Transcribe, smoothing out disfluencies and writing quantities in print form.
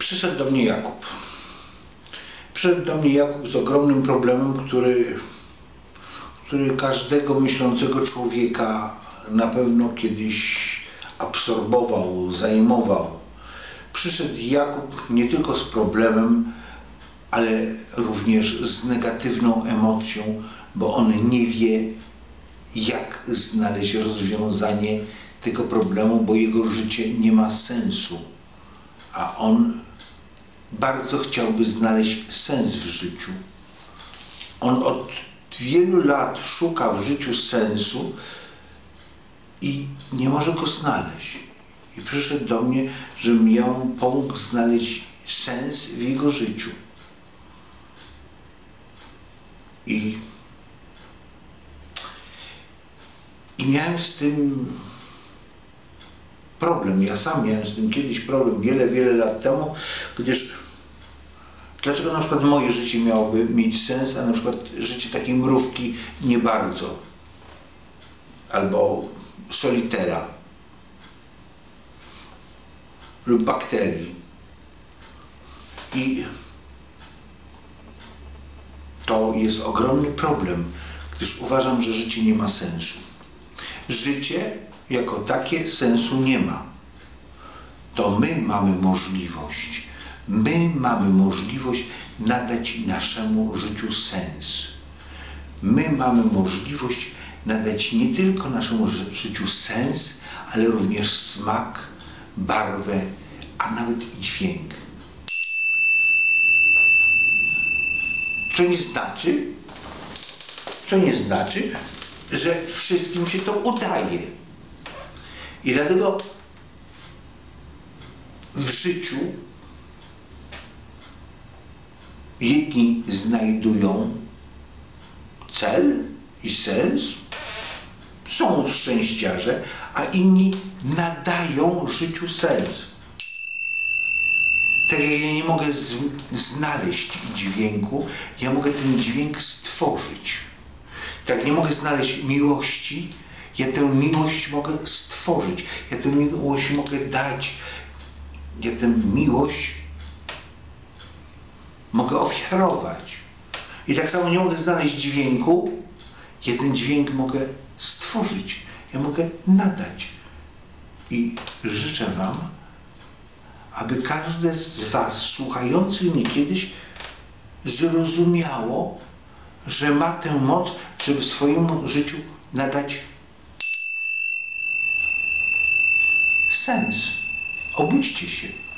Przyszedł do mnie Jakub. Przyszedł do mnie Jakub z ogromnym problemem, który każdego myślącego człowieka na pewno kiedyś absorbował, zajmował. Przyszedł Jakub nie tylko z problemem, ale również z negatywną emocją, bo on nie wie, jak znaleźć rozwiązanie tego problemu, bo jego życie nie ma sensu. A on bardzo chciałby znaleźć sens w życiu. On od wielu lat szuka w życiu sensu i nie może go znaleźć. I przyszedł do mnie, żebym ja mu pomógł znaleźć sens w jego życiu. I miałem z tym problem. Ja sam miałem z tym kiedyś problem, wiele lat temu, gdyż dlaczego na przykład moje życie miałoby mieć sens, a na przykład życie takiej mrówki nie bardzo, albo solitera lub bakterii. I to jest ogromny problem, gdyż uważam, że życie nie ma sensu. Życie jako takie sensu nie ma. To my mamy możliwość nadać naszemu życiu sens. My mamy możliwość nadać nie tylko naszemu życiu sens, ale również smak, barwę, a nawet i dźwięk. Co nie znaczy, że wszystkim się to udaje. I dlatego w życiu jedni znajdują cel i sens, są szczęściarze, a inni nadają życiu sens. Tak jak ja nie mogę znaleźć dźwięku, ja mogę ten dźwięk stworzyć. Tak jak nie mogę znaleźć miłości, ja tę miłość mogę stworzyć. Ja tę miłość mogę dać. Ja tę miłość mogę ofiarować. I tak samo nie mogę znaleźć dźwięku, ja ten dźwięk mogę stworzyć. Ja mogę nadać. I życzę wam, aby każde z was słuchających mnie kiedyś zrozumiało, że ma tę moc, żeby swojemu życiu nadać sens. Obudźcie się.